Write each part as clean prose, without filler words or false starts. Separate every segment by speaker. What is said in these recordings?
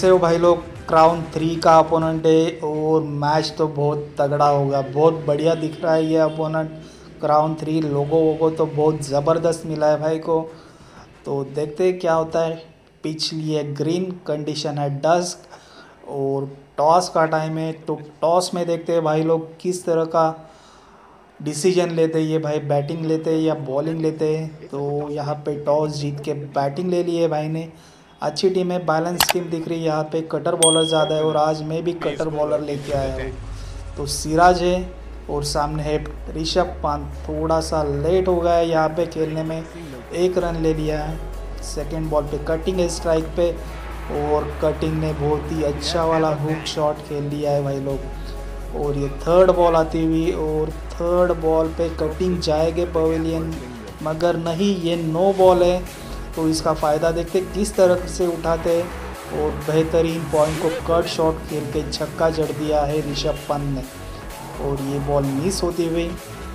Speaker 1: कैसे हो भाई लोग। क्राउन 3 का अपोनेंट है और मैच तो बहुत तगड़ा होगा। बहुत बढ़िया दिख रहा है ये अपोनेंट। क्राउन 3 लोगों को तो बहुत ज़बरदस्त मिला है भाई को। तो देखते हैं क्या होता है। पिछली है ग्रीन, कंडीशन है डस्क और टॉस का टाइम है। तो टॉस में देखते हैं भाई लोग किस तरह का डिसीजन लेते हैं। ये भाई बैटिंग लेते हैं या बॉलिंग लेते हैं। तो यहाँ पे टॉस जीत के बैटिंग ले ली है भाई ने। अच्छी टीम है, बैलेंस टीम दिख रही है। यहाँ पे कटर बॉलर ज़्यादा है और आज मैं भी कटर बॉलर लेके आया हूँ। तो सिराज है और सामने है ऋषभ पंत। थोड़ा सा लेट हो गया है यहाँ पे खेलने में, 1 रन ले लिया है। सेकेंड बॉल पे कटिंग है स्ट्राइक पे और कटिंग ने बहुत ही अच्छा वाला हुक शॉट खेल लिया है भाई लोग। और ये थर्ड बॉल आती हुई और थर्ड बॉल पे कटिंग जाएगी पवेलियन, मगर नहीं, ये नो बॉल है। तो इसका फ़ायदा देखते किस तरह से उठाते हैं और बेहतरीन पॉइंट को कट शॉट खेल के छक्का जड़ दिया है ऋषभ पंत ने। और ये बॉल मिस होती हुई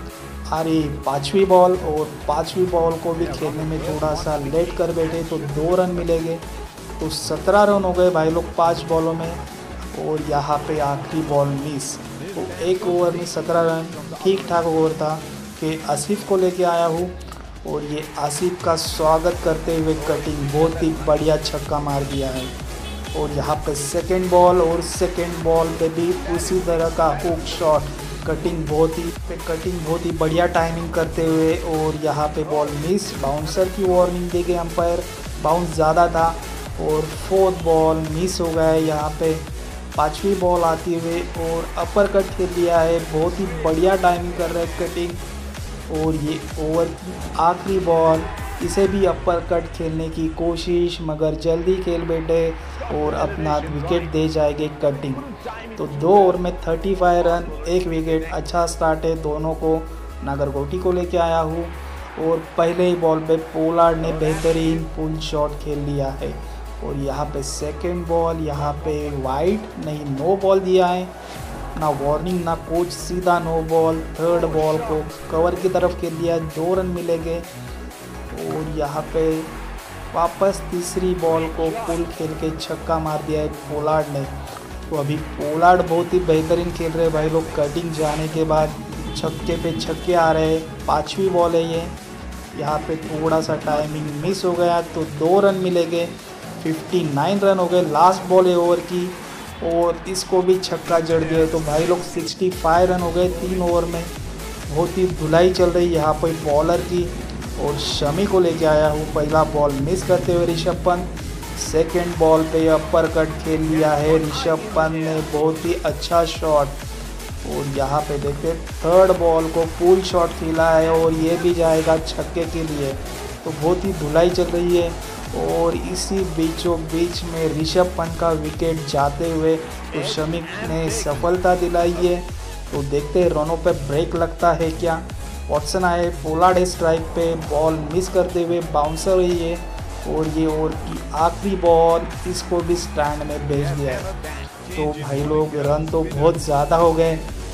Speaker 1: आ रही 5वीं बॉल और 5वीं बॉल को भी खेलने में थोड़ा सा लेट कर बैठे तो 2 रन मिलेंगे। तो 17 रन हो गए भाई लोग 5 बॉलों में। और यहाँ पे आखिरी बॉल मिस। तो 1 ओवर में 17 रन ठीक ठाक ओवर था कि आसिफ को लेके आया हूँ। और ये आसिफ का स्वागत करते हुए कटिंग बहुत ही बढ़िया छक्का मार दिया है। और यहाँ पे सेकेंड बॉल और सेकेंड बॉल पे भी उसी तरह का हुक शॉट, कटिंग बहुत ही बढ़िया टाइमिंग करते हुए। और यहाँ पे बॉल मिस, बाउंसर की वार्निंग दे गए अंपायर, बाउंस ज़्यादा था। और 4th बॉल मिस हो गया है यहाँ पे। 5वीं बॉल आती हुई और अपर कट खेल दिया है। बहुत ही बढ़िया टाइमिंग कर रहा है कटिंग। और ये ओवर की आखिरी बॉल, इसे भी अपर कट खेलने की कोशिश, मगर जल्दी खेल बैठे और अपना विकेट दे जाएंगे कटिंग। तो 2 ओवर में 35 रन, 1 विकेट। अच्छा स्टार्ट है दोनों को। नागरकोटी को लेके आया हूँ और पहले ही बॉल पे पोलार्ड ने बेहतरीन पुल शॉट खेल लिया है। और यहाँ पे सेकेंड बॉल, यहाँ पे वाइड नहीं, नो बॉल दिया है, ना वार्निंग ना कोच, सीधा नो बॉल। थर्ड बॉल को कवर की तरफ खेल दिया, 2 रन मिलेंगे। और यहाँ पे वापस तीसरी बॉल को पुल खेल के छक्का मार दिया है पोलार्ड ने। तो अभी पोलार्ड बहुत ही बेहतरीन खेल रहे हैं भाई लोग। कटिंग जाने के बाद छक्के पे छक्के आ रहे हैं। 5वीं बॉल है ये, यहाँ पे थोड़ा सा टाइमिंग मिस हो गया तो 2 रन मिलेंगे। 59 रन हो गए, लास्ट बॉल है ओवर की और इसको भी छक्का जड़ दिया। तो भाई लोग 65 रन हो गए 3 ओवर में। बहुत ही धुलाई चल रही है यहाँ पर बॉलर की। और शमी को लेके आया हूँ। पहला बॉल मिस करते हुए ऋषभ पंत, सेकेंड बॉल पे अपर कट खेल लिया है ऋषभ पंत ने, बहुत ही अच्छा शॉट। और यहाँ पे देखते थर्ड बॉल को पुल शॉट खेला है और ये भी जाएगा छक्के के लिए। तो बहुत ही धुलाई चल रही है। और इसी बीचों बीच में ऋषभ पंत का विकेट जाते हुए तो शमी ने सफलता दिलाई है। तो देखते हैं रनों पे ब्रेक लगता है क्या। वॉटसन आए, पोलार्ड है स्ट्राइक पे, बॉल मिस करते हुए बाउंसर हुई है। और ये ओवर की आखिरी बॉल, इसको भी स्टैंड में भेज दिया है। तो भाई लोग रन तो बहुत ज़्यादा हो गए,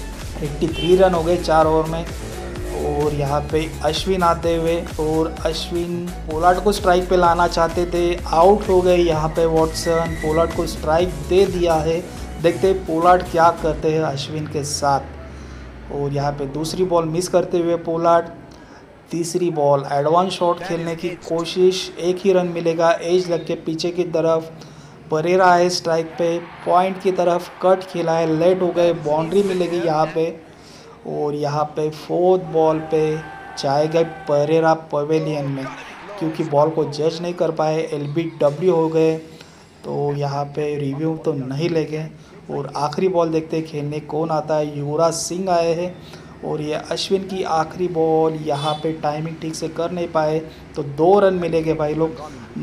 Speaker 1: 83 रन हो गए 4 ओवर में। और यहाँ पे अश्विन आते हुए और अश्विन पोलार्ड को स्ट्राइक पे लाना चाहते थे, आउट हो गए यहाँ पे वॉटसन। पोलार्ड को स्ट्राइक दे दिया है। देखते हैं पोलार्ड क्या करते हैं अश्विन के साथ। और यहाँ पे दूसरी बॉल मिस करते हुए पोलार्ड, तीसरी बॉल एडवांस शॉट खेलने की कोशिश, 1 ही रन मिलेगा। एज लग के पीछे की तरफ परेरा है स्ट्राइक पे, पॉइंट की तरफ कट खेला है, लेट हो गए, बाउंड्री मिलेगी यहाँ पे। और यहाँ पे 4th बॉल पे जाएगा परेरा पवेलियन में, क्योंकि बॉल को जज नहीं कर पाए, LBW हो गए। तो यहाँ पे रिव्यू तो नहीं लेंगे। और आखिरी बॉल देखते हैं खेलने कौन आता है। युवराज सिंह आए हैं और ये अश्विन की आखिरी बॉल, यहाँ पे टाइमिंग ठीक से कर नहीं पाए तो 2 रन मिलेंगे भाई लोग।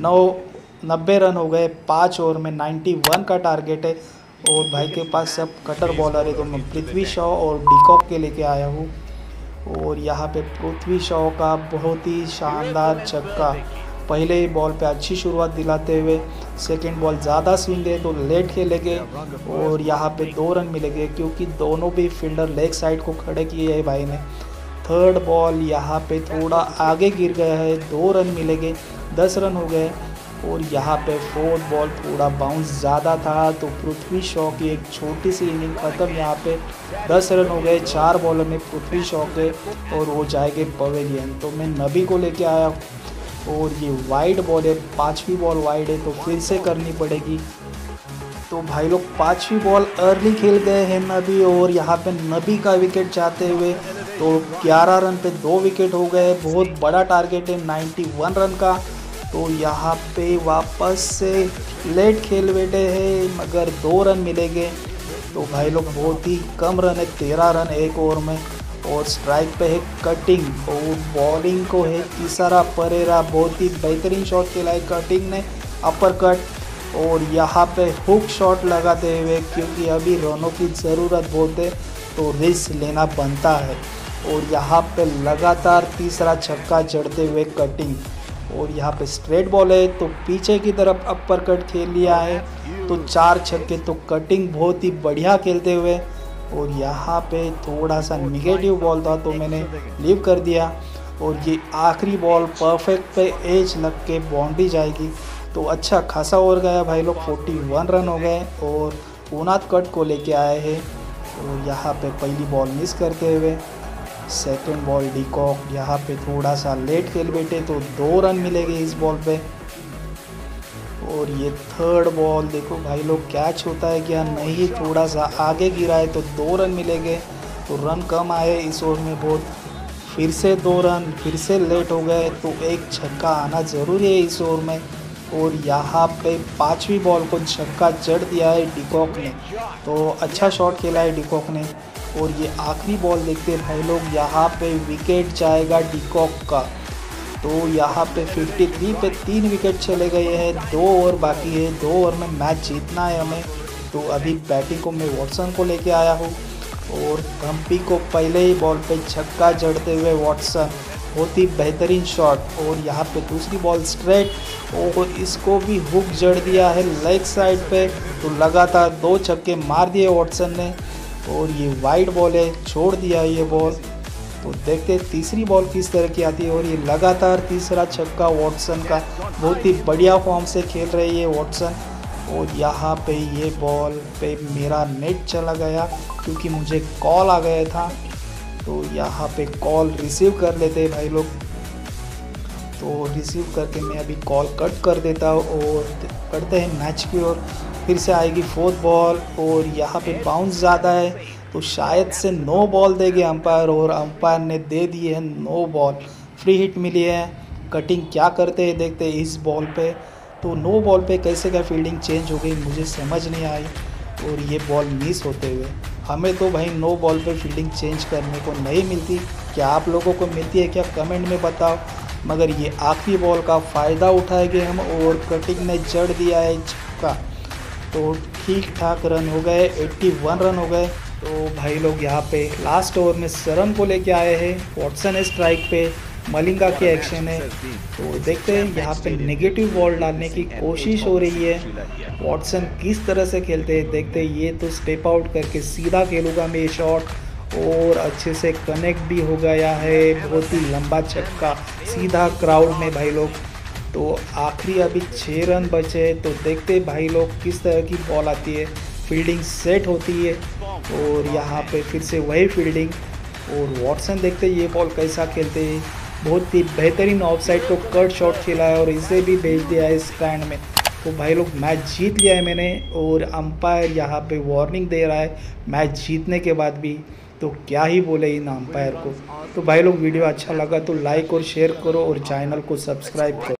Speaker 1: 90 रन हो गए 5 ओवर में, 91 का टारगेट है। और भाई के पास सब कटर बॉलर है तो मैं पृथ्वी शॉ और डिकॉक के लेके आया हूँ। और यहाँ पे पृथ्वी शॉ का बहुत ही शानदार छक्का, पहले ही बॉल पे अच्छी शुरुआत दिलाते हुए। सेकेंड बॉल ज़्यादा स्विंग है तो लेट खेलेंगे और यहाँ पे 2 रन मिलेंगे, क्योंकि दोनों भी फील्डर लेग साइड को खड़े किए हैं भाई ने। थर्ड बॉल यहाँ पे थोड़ा आगे गिर गया है, 2 रन मिलेंगे, 10 रन हो गए। और यहाँ पे फोर्थ बॉल थोड़ा बाउंस ज़्यादा था तो पृथ्वी शॉ की एक छोटी सी इनिंग ख़त्म। यहाँ पे 10 रन हो गए 4 बॉलों में पृथ्वी शॉ के और वो जाएंगे पवेलियन। तो मैं नबी को लेके आया और ये वाइड बॉल है, 5वीं बॉल वाइड है तो फिर से करनी पड़ेगी। तो भाई लोग 5वीं बॉल अर्ली खेल गए हैं नबी और यहाँ पे नबी का विकेट जाते हुए तो 11 रन पे 2 विकेट हो गए। बहुत बड़ा टारगेट है 91 रन का। तो यहाँ पे वापस से लेट खेल बैठे हैं मगर 2 रन मिलेंगे। तो भाई लोग बहुत ही कम रन है, 13 रन 1 ओवर में। और स्ट्राइक पे है कटिंग और बॉलिंग को है तीसरा परेरा। बहुत ही बेहतरीन शॉट खेला है कटिंग ने, अपर कट। और यहाँ पे हुक शॉट लगाते हुए क्योंकि अभी रनों की ज़रूरत बहुत है तो रिस्क लेना बनता है। और यहाँ पे लगातार तीसरा छक्का जड़ते हुए कटिंग। और यहाँ पे स्ट्रेट बॉल है तो पीछे की तरफ अपर कट खेल लिया है तो 4 छक्के। तो कटिंग बहुत ही बढ़िया खेलते हुए। और यहाँ पे थोड़ा सा निगेटिव बॉल था तो मैंने लीव कर दिया। और ये आखिरी बॉल परफेक्ट पे एज लग के बाउंड्री जाएगी। तो अच्छा खासा ओवर गया भाई लोग, 41 रन हो गए और उनाद कट को लेके आए हैं। और यहाँ पे पहली बॉल मिस करते हुए सेकंड बॉल डिकॉक, यहाँ पे थोड़ा सा लेट खेल बैठे तो 2 रन मिलेंगे इस बॉल पे। और ये थर्ड बॉल देखो भाई लोग कैच होता है क्या नहीं, थोड़ा सा आगे गिरा है तो 2 रन मिलेंगे। तो रन कम आए इस ओवर में बहुत। फिर से 2 रन, फिर से लेट हो गए तो एक छक्का आना ज़रूरी है इस ओवर में। और यहाँ पे 5वीं बॉल को छक्का जड़ दिया है डिकॉक ने। तो अच्छा शॉट खेला है डिकॉक ने। और ये आखिरी बॉल देखते हैं भाई लोग, यहाँ पे विकेट जाएगा डिकॉक का। तो यहाँ पे 53 पे 3 विकेट चले गए हैं, 2 ओवर बाकी है, 2 ओवर में मैच जीतना है हमें। तो अभी बैटिंग को मैं वॉटसन को लेके आया हूँ और हम्पी को पहले ही बॉल पे छक्का जड़ते हुए वॉटसन, बहुत ही बेहतरीन शॉट। और यहाँ पे दूसरी बॉल स्ट्रेट और इसको भी हुक जड़ दिया है लेग साइड पे। तो लगातार 2 छक्के मार दिए वॉटसन ने। और ये वाइड बॉल है, छोड़ दिया ये बॉल। तो देखते हैं तीसरी बॉल किस तरह की आती है। और ये लगातार तीसरा छक्का वॉटसन का, बहुत ही बढ़िया फॉर्म से खेल रही है वॉटसन। और यहाँ पे ये बॉल पे मेरा नेट चला गया क्योंकि मुझे कॉल आ गया था। तो यहाँ पे कॉल रिसीव कर लेते हैं भाई लोग। तो रिसीव करके मैं अभी कॉल कट कर देता हूँ और करते हैं मैच की ओर। फिर से आएगी फोर्थ बॉल और यहाँ पे बाउंस ज़्यादा है तो शायद से 9 बॉल देंगे अंपायर। और अंपायर ने दे दिए हैं 9 बॉल, फ्री हिट मिली है। कटिंग क्या करते हैं देखते हैं इस बॉल पे। तो 9 बॉल पे कैसे क्या फील्डिंग चेंज हो गई मुझे समझ नहीं आई। और ये बॉल मिस होते हुए हमें तो भाई 9 बॉल पे फील्डिंग चेंज करने को नहीं मिलती। क्या आप लोगों को मिलती है क्या, कमेंट में बताओ। मगर ये आखिरी बॉल का फ़ायदा उठाएंगे हम और कटिंग ने जड़ दिया है छक्का। तो ठीक ठाक रन हो गए, 81 रन हो गए। तो भाई लोग यहाँ पे लास्ट ओवर में सरन को लेके आए हैं। वॉटसन है स्ट्राइक पे, मलिंगा के एक्शन है। तो देखते हैं यहाँ पे नेगेटिव बॉल डालने की कोशिश हो रही है। वॉटसन किस तरह से खेलते हैं देखते हैं। ये तो स्टेप आउट करके सीधा खेलूँगा मैं ये शॉट और अच्छे से कनेक्ट भी हो गया है। बहुत ही लंबा छक्का सीधा क्राउड में भाई लोग। तो आखिरी अभी 6 रन बचे। तो देखते भाई लोग किस तरह की बॉल आती है। फील्डिंग सेट होती है और यहाँ पे फिर से वही फील्डिंग। और वॉटसन देखते ये बॉल कैसा खेलते हैं। बहुत ही बेहतरीन ऑफसाइड को कट शॉट खेला है और इसे भी भेज दिया है स्टैंड में। तो भाई लोग मैच जीत लिया है मैंने। और अंपायर यहाँ पे वार्निंग दे रहा है मैच जीतने के बाद भी। तो क्या ही बोले इन अंपायर को। तो भाई लोग वीडियो अच्छा लगा तो लाइक और शेयर करो और चैनल को सब्सक्राइब करो।